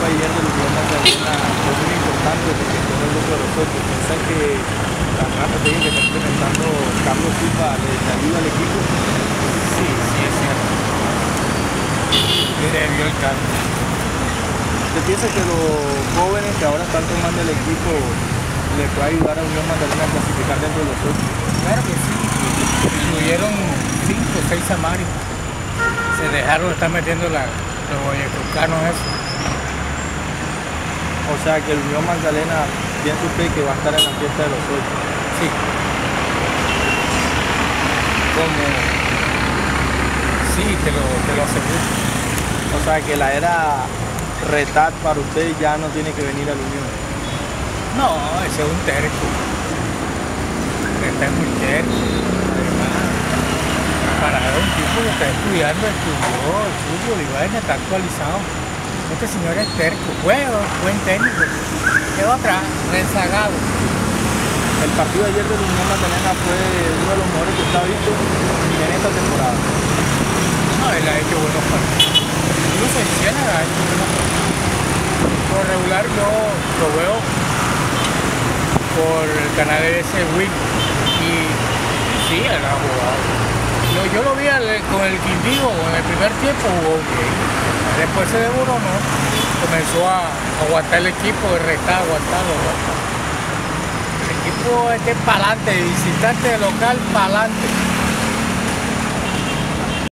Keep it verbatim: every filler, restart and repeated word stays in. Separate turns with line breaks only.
ayer del Unión Magdalena fue muy importante porque fue el grupo de los otros. ¿Piensan que la nueva estrategia que está implementando Carlos Silva le ayuda al equipo?
Sí, sí es cierto. Mire, vio el cambio.
¿Usted piensa que los jóvenes que ahora están tomando el equipo le puede ayudar a Unión Magdalena a clasificar dentro de los ocho?
Claro que sí. Incluyeron cinco o seis amarillos. Se dejaron estar metiendo la, los boyacucanos eso.
O sea que el Unión Magdalena, ¿piensa usted que va a estar en la fiesta de los ocho?
Sí.
¿Cómo?
Sí, te lo, te lo aseguro.
O sea que la era Retat para usted ya no tiene que venir a la Unión.
No, ese es un terco. Retat es muy terco. Además, para un tipo que está estudiando, estudió el fútbol y vaina, está actualizado. Este señor es terco, juega, buen técnico. Quedó atrás, rezagado.
El partido de ayer de la Unión Magdalena fue uno de los mejores que está visto en esta temporada.
No, él ha hecho buenos partidos. Incluso en Ciénaga ha hecho buenos partidos. Por regular yo lo veo por el canal ese Win. Y sí, él ha jugado. Yo, yo lo vi al, con el Quindío, en el primer tiempo jugó bien. Después se devoró, ¿no? Comenzó a aguantar el equipo, de restar, aguantarlo, aguantar. El equipo este para adelante, visitante local para adelante.